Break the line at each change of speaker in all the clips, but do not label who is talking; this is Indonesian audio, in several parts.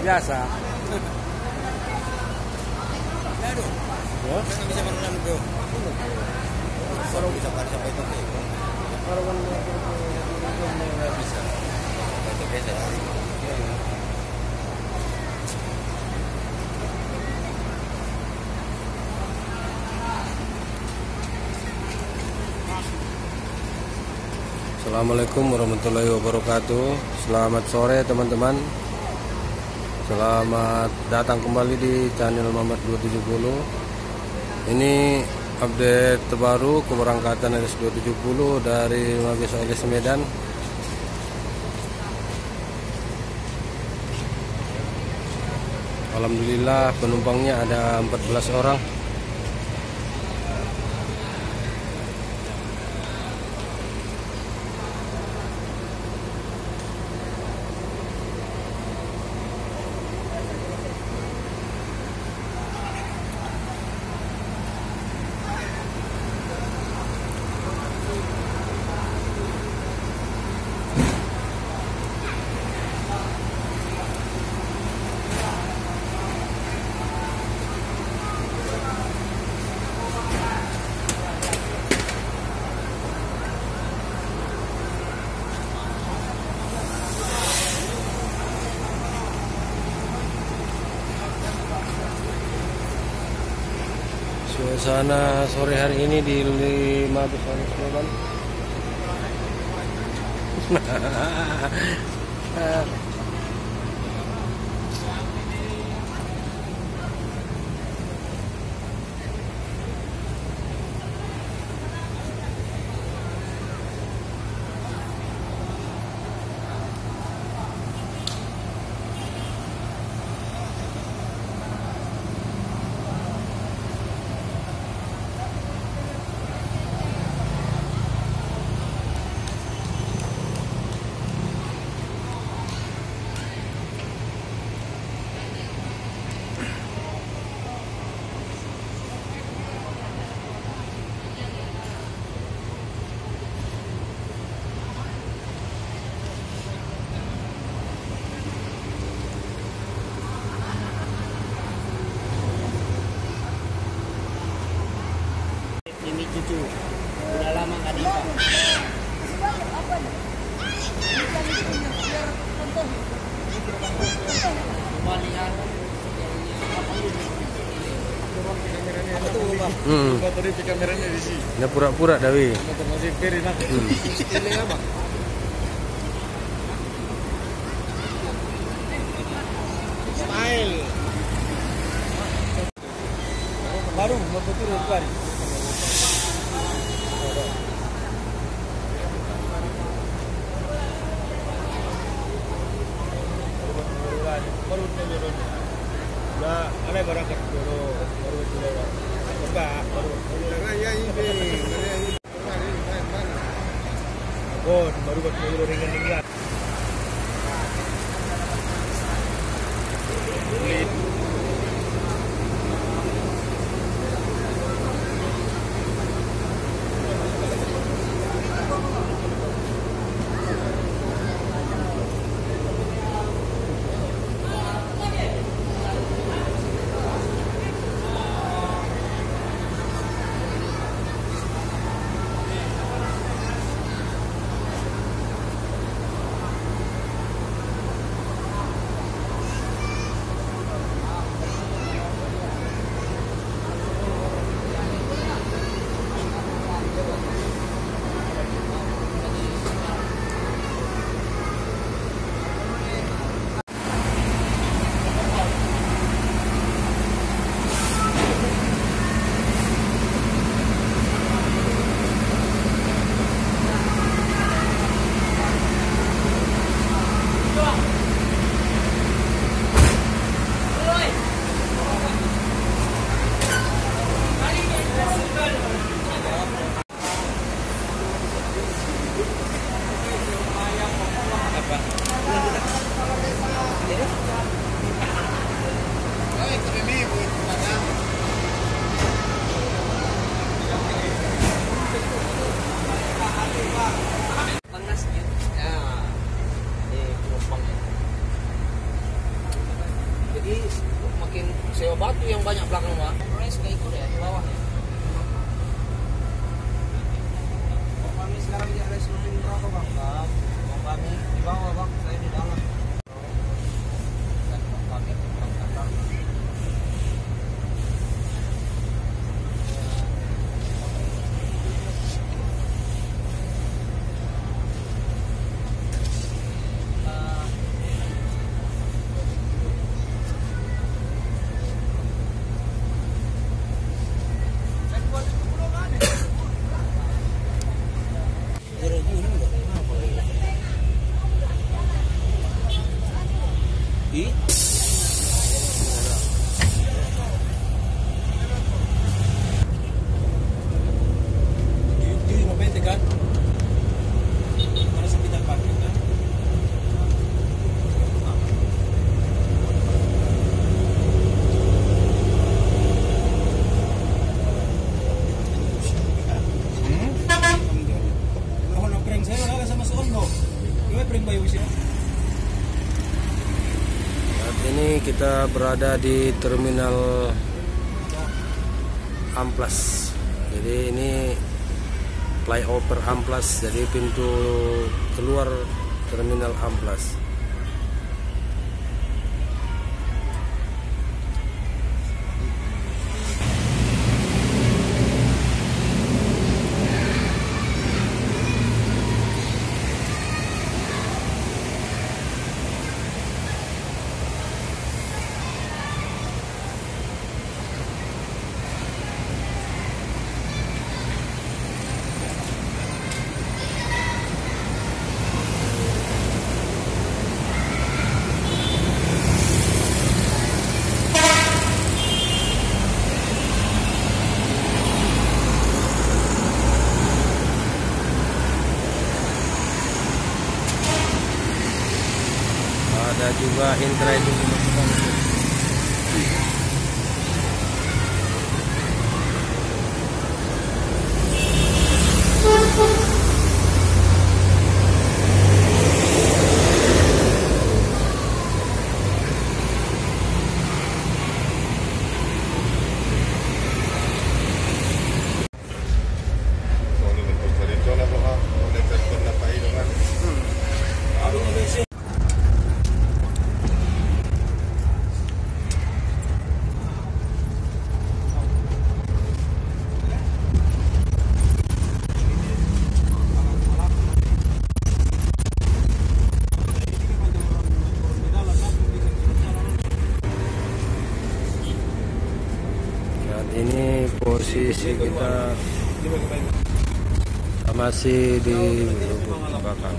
biasa.
Aduh.
Ya.
Kan bisa merenang bro. Kalau bisa sampai itu.
Kalau kan nggak bisa.
Itu biasa.
Assalamualaikum warahmatullahi wabarakatuh. Selamat sore teman-teman. Selamat datang kembali di channel Mamat 270. Ini update terbaru keberangkatan RS270 dari Mabes OLS Medan. Alhamdulillah penumpangnya ada 14 orang. Suasana sore hari ini di Mabes OLS Medan.
Ini cucu. Udah lama nggak nikah. Coba lihat.
Tadi kameranya di sini.
Ini pura-pura Dawi.
Masih kiri nak. Ini apa? Smile. Baru mau turun kali. Baru turun. Nah, ada berangkat dulu. Baru turun. Baru. Ya ini. Oh, baru turun ringan-ringan.
sewa batu yang banyak belakang Pak. Orangnya suka ikut ya di bawah ya. Kami sekarang di area seluruh berapa Bang? Bang, kami di bawah Bang, saya di dalam. Dan kami berangkat.
Saat ini kita berada di Terminal Amplas. Jadi ini flyover Amplas, jadi pintu keluar Terminal Amplas. Ada juga intra itu. Ini posisi kita masih di belakang.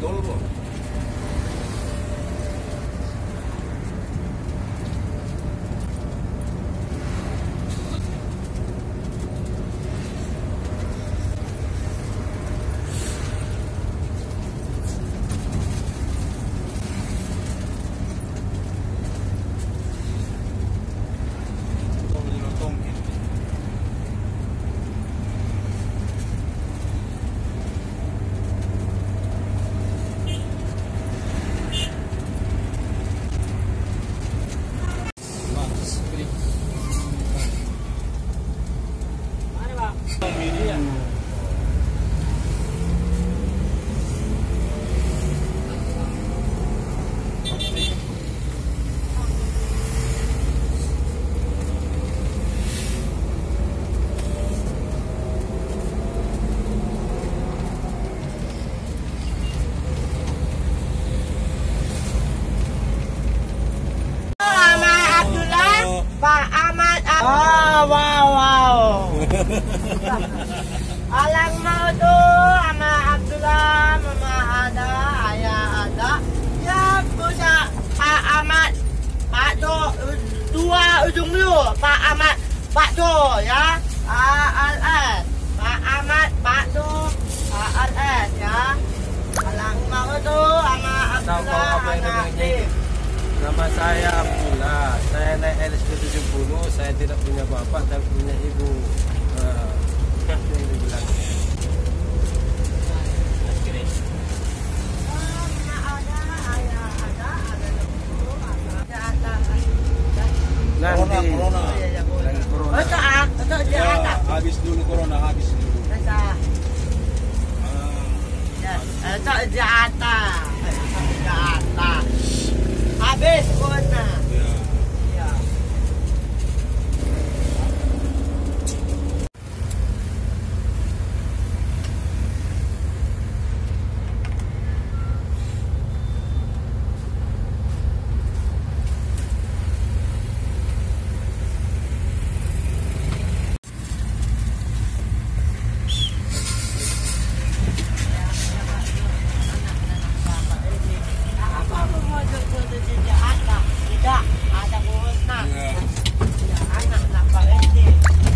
Pak Ahmad wow. Alang mau tuh sama Abdullah, mama ada, ayah ada. Ya punya Pak Ahmad, Pak Do, dua ujung dulu, Pak Ahmad, Pak Do ya, ALS, Pak Ahmad, Pak Do, ALS ya. Alang mau tuh sama Abdullah, anak Tim.
Nama saya Abdullah, saya naik LSD 70, saya tidak punya bapak tapi punya ibu. Yang dibilang. Nanti
corona.
Iya, ya,
Lagi corona.
Betul di
Ya,
atas.
habis dulu corona, habis dulu.
Betul.
Ah,
Ya, betul di atas. Di atas. Habis corona.
ya.
Ya. Apa mau di atas? Tidak ada corona.
Ya.
Ya, anak kenapa ini?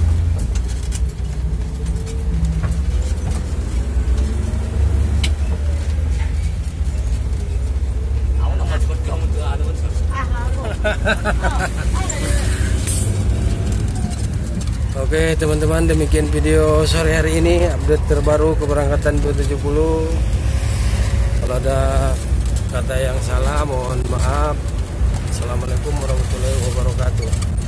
Aku nak masuk kamu tu ada macam.
Oke teman-teman, demikian video sore hari ini, update terbaru keberangkatan 270. Kalau ada kata yang salah mohon maaf. Assalamualaikum warahmatullahi wabarakatuh.